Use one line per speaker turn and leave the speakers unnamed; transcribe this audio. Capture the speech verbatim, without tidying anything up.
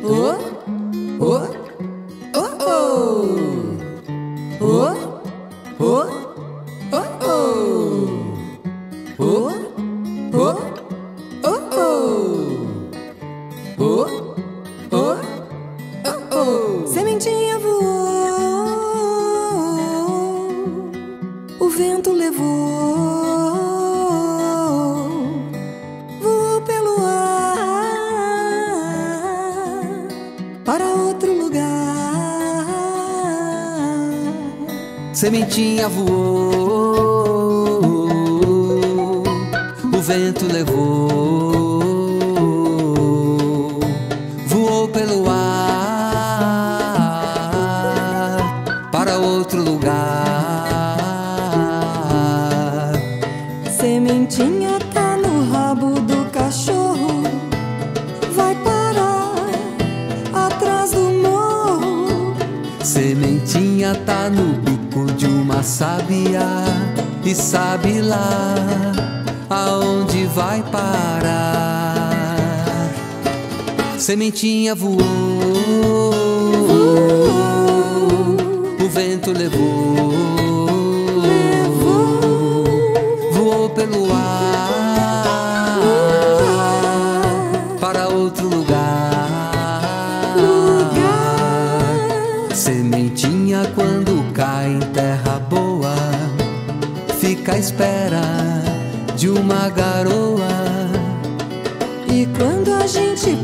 Oh, oh, oh, oh. Oh, oh, oh, oh. Oh, oh, oh, oh. Oh, oh, oh, oh. Sementinha voou, o vento levou, voou pelo ar para outro lugar.
Sementinha voou, o vento levou, voou pelo ar para outro lugar.
Sementinha tá no rabo do cachorro, vai parar atrás do morro.
Sementinha tá no bico de uma sabiá e sabe lá aonde vai parar. Sementinha voou, o vento levou, voou pelo ar para outro lugar. Sementinha quando cai em terra boa, fica à espera de uma garoa.
E quando a gente